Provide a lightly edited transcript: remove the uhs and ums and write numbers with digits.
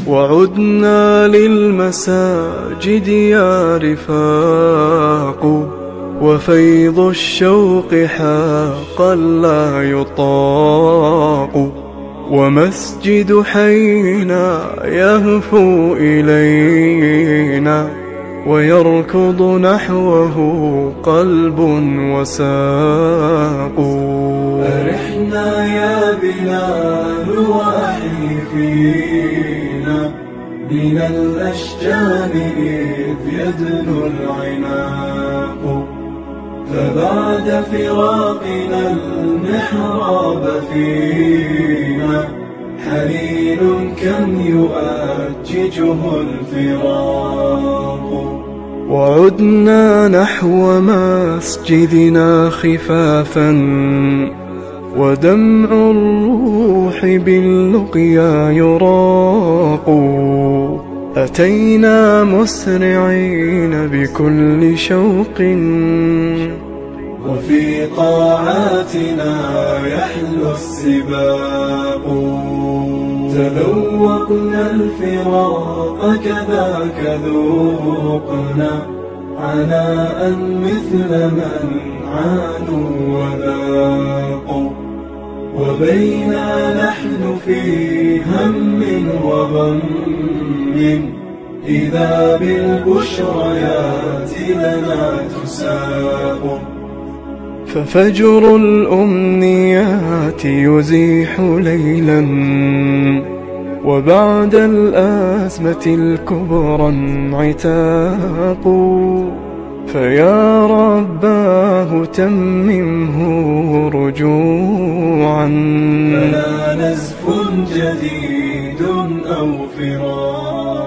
وعدنا للمساجد يا رفاق، وفيض الشوق حقا لا يطاق، ومسجد حينا يهفو إلينا، ويركض نحوه قلب وساق. أرحنا يا بلال وأحيي فينا من الأشجان إذ يدنو العناق، فبعد فراقنا المحراب فينا حنين كم يؤججه الفراق. وعدنا نحو مسجدنا خفافا، ودمع الروح باللقيا يراق، أتينا مسرعين بكل شوق، وفي طاعاتنا يحلو السباق. تذوقنا الفراق كذاك ذوقنا عناء مثل من عانوا وذاقوا، وبينا نحن في هم وغم إذا بالبشريات لنا تساق. ففجر الأمنيات يزيح ليلا، وبعد الأزمة الكبرى انعتاق، فيا رباه تممه رجوعا، فلا نزف جديد أو فراق.